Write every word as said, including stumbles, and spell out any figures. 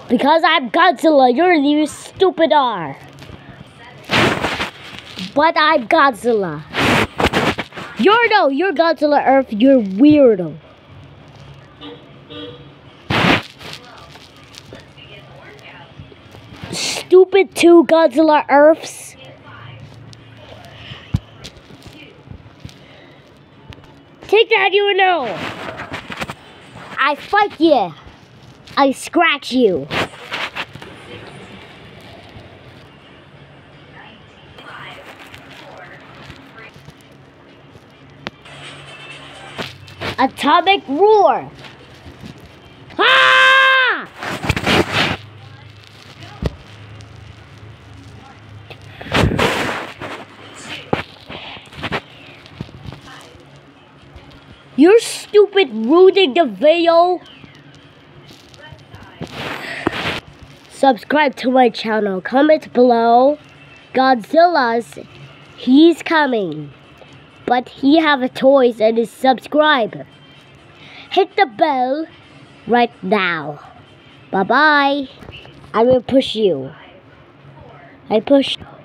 Because I'm Godzilla, you're you stupid are. But I'm Godzilla. You're no, you're Godzilla Earth, you're weirdo. Stupid two Godzilla Earths. Take that, you know. I fight you. I scratch you. Atomic roar. Ah! You're stupid, ruining the video. Subscribe to my channel. Comment below. Godzilla's, he's coming. But he have a toys and is subscribe. Hit the bell right now. Bye bye. I will push you. I push.